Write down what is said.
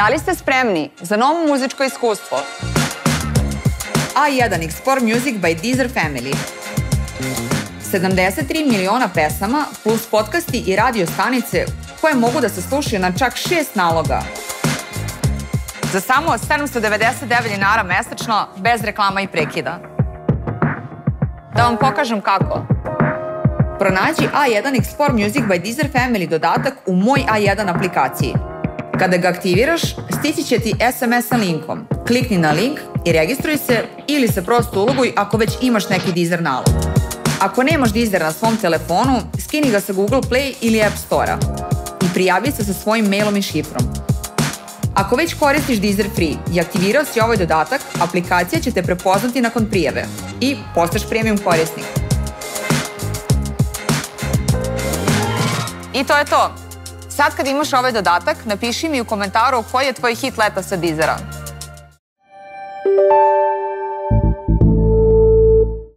Da li ste spremni za novo muzičko iskustvo? A1 Explore Music by Deezer Family. 73 miliona pesama plus podcasti i radio stanice koje mogu da se slušaju na čak 6 naloga. Za samo 799 dinara mesečno, bez reklama i prekida. Da vam pokažem kako. Pronađi A1 Explore Music by Deezer Family dodatak u Moj A1 aplikaciji. Kada ga aktiviraš, stići će ti SMS sa linkom. Klikni na link i registruj se ili se prosto uloguj ako već imaš neki Deezer nalog. Ako nemaš Deezer na svom telefonu, skini ga sa Google Play ili App Store-a i prijavi se sa svojim mailom i šifrom. Ako već koristiš Deezer Free i aktivirao si ovaj dodatak, aplikacija će te prepoznati nakon prijave i postaš premium korisnik. I to je to. Sad kad imaš ovaj dodatak, napiši mi u komentaru koji je tvoj hit leta sa Deezera.